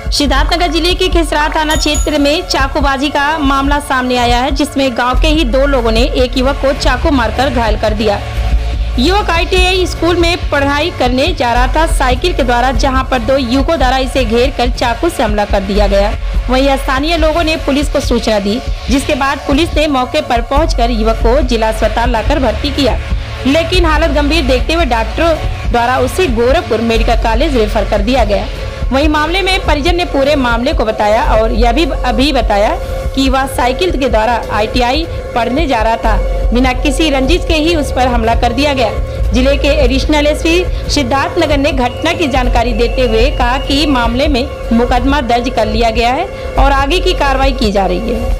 सिद्धार्थनगर जिले के खिसरा थाना क्षेत्र में चाकूबाजी का मामला सामने आया है, जिसमें गांव के ही दो लोगों ने एक युवक को चाकू मारकर घायल कर दिया। युवक ITI स्कूल में पढ़ाई करने जा रहा था साइकिल के द्वारा, जहां पर दो युवकों द्वारा इसे घेर कर चाकू से हमला कर दिया गया। वहीं स्थानीय लोगों ने पुलिस को सूचना दी, जिसके बाद पुलिस ने मौके पर पहुंचकर युवक को जिला अस्पताल लाकर भर्ती किया, लेकिन हालत गंभीर देखते हुए डॉक्टरों द्वारा उसे गोरखपुर मेडिकल कॉलेज रेफर कर दिया गया। वहीं मामले में परिजन ने पूरे मामले को बताया और यह भी अभी बताया कि वह साइकिल के द्वारा ITI पढ़ने जा रहा था, बिना किसी रंजिश के ही उस पर हमला कर दिया गया। जिले के एडिशनल SP सिद्धार्थनगर ने घटना की जानकारी देते हुए कहा कि मामले में मुकदमा दर्ज कर लिया गया है और आगे की कार्रवाई की जा रही है।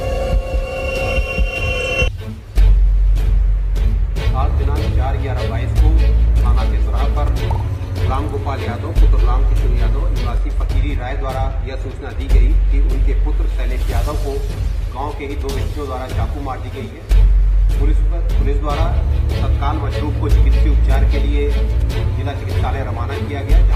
आज दिनांक 4/11/22 को थाना खिसरा पर राम गोपाल यादव पुत्र राम किशोर यादव निवासी फकीरी राय द्वारा यह सूचना दी गई कि उनके पुत्र शैलेश यादव को गांव के ही दो व्यक्तियों द्वारा चाकू मार दी गई है। पुलिस द्वारा तत्काल मजरूब को चिकित्सीय उपचार के लिए जिला चिकित्सालय रवाना किया गया।